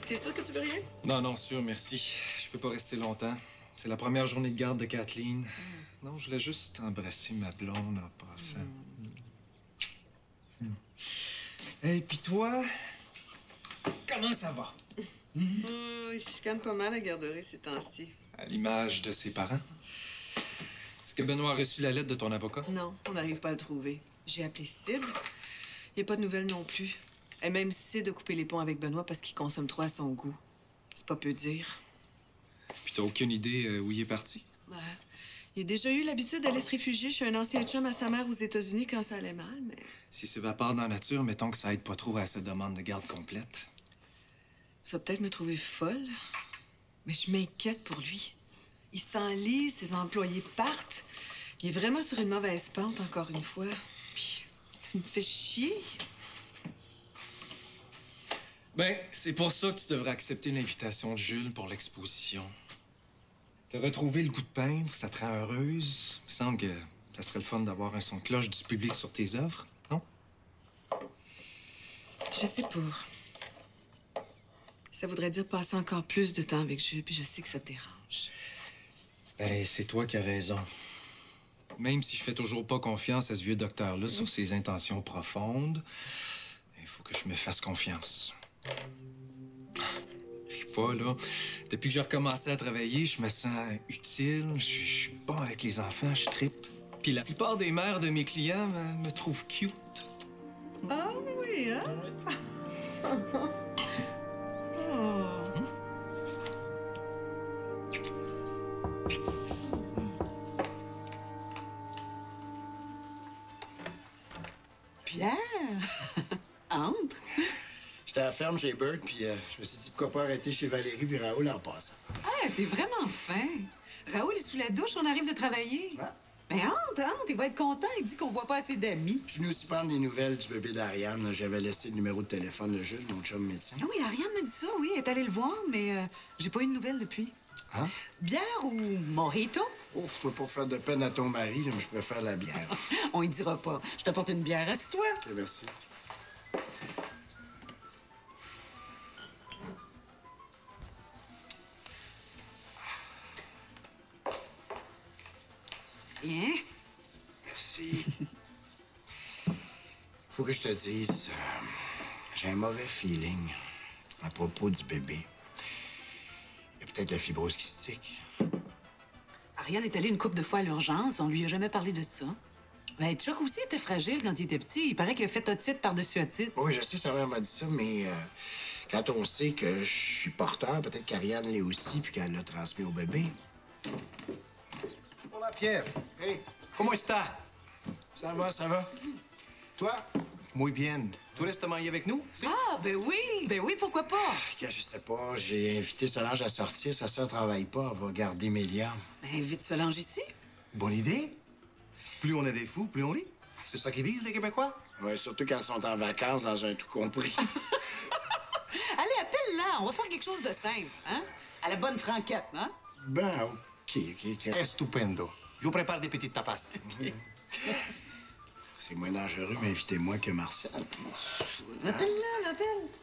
T'es sûr que tu veux rien? Non, non, sûr, merci. Je peux pas rester longtemps. C'est la première journée de garde de Kathleen. Non, je voulais juste embrasser ma blonde en passant. Et puis toi, comment ça va? Oh, il chicane pas mal à garderie ces temps-ci. À l'image de ses parents. Est-ce que Benoît a reçu la lettre de ton avocat? Non, on n'arrive pas à le trouver. J'ai appelé Sid. Il n'y a pas de nouvelles non plus. Et même Sid a coupé les ponts avec Benoît parce qu'il consomme trop à son goût. C'est pas peu dire. Puis t'as aucune idée où il est parti? Ouais. Il a déjà eu l'habitude d'aller se réfugier chez un ancien chum à sa mère aux États-Unis quand ça allait mal, mais... S'il s'évapore dans la nature, mettons que ça aide pas trop à sa demande de garde complète. Tu vas peut-être me trouver folle, mais je m'inquiète pour lui. Il s'enlise, ses employés partent. Il est vraiment sur une mauvaise pente, encore une fois. Puis, ça me fait chier. Ben, c'est pour ça que tu devrais accepter l'invitation de Jules pour l'exposition. T'as retrouvé le goût de peindre, ça te rend heureuse. Il me semble que ça serait le fun d'avoir un son de cloche du public sur tes œuvres, non? Je sais pas. Ça voudrait dire passer encore plus de temps avec Jules, puis je sais que ça te dérange. Ben, c'est toi qui as raison. Même si je fais toujours pas confiance à ce vieux docteur-là sur ses intentions profondes, il faut que je me fasse confiance. Ris pas, là. Depuis que j'ai recommencé à travailler, je me sens utile, je suis bon avec les enfants, je trippe. Puis la plupart des mères de mes clients me trouvent cute. Ah oui, hein? Oh. Pierre! Entre! J'étais à la ferme chez Bert, puis je me suis dit pourquoi pas arrêter chez Valérie puis Raoul en passant. Ah, t'es vraiment fin! Raoul est sous la douche, on arrive de travailler. Ouais. Mais entre, il va être content, il dit qu'on voit pas assez d'amis. Je suis venu aussi prendre des nouvelles du bébé d'Ariane. J'avais laissé le numéro de téléphone de Jules, mon chum médecin. Ah oui, Ariane me dit ça, oui, elle est allée le voir, mais j'ai pas eu de nouvelles depuis. Hein? Bière ou mojito? Oh, je peux pas faire de peine à ton mari, là, mais je préfère la bière. On y dira pas. Je t'apporte une bière, assis-toi. OK, merci. Tiens. Merci. Faut que je te dise, j'ai un mauvais feeling à propos du bébé. Il y a peut-être la fibrose kystique. Ariane est allée une couple de fois à l'urgence. On lui a jamais parlé de ça. Ben, Chuck aussi était fragile quand il était petit. Il paraît qu'il a fait otite par-dessus otite. Oui, je sais, sa mère m'a dit ça, mais quand on sait que je suis porteur, peut-être qu'Ariane l'est aussi, puis qu'elle l'a transmis au bébé. Hola, Pierre. Hey, ¿Cómo está? ça va, ça va. Toi? Muy bien. ¿Tú restes manger avec nous? Si? Ah, ben oui, pourquoi pas? Je sais pas, j'ai invité Solange à sortir. Sa sœur travaille pas, elle va garder Mélia. Ben, invite Solange ici. Bonne idée. Plus on est des fous, plus on rit. C'est ça qu'ils disent, les Québécois? Oui, surtout quand ils sont en vacances dans un tout compris. Allez, appelle-la. On va faire quelque chose de simple, hein? À la bonne franquette, hein? Ben, OK. Estupendo. Je vous prépare des petites tapas. C'est moins dangereux, mais invitez-moi que Marcel. Appelle-la, appelle.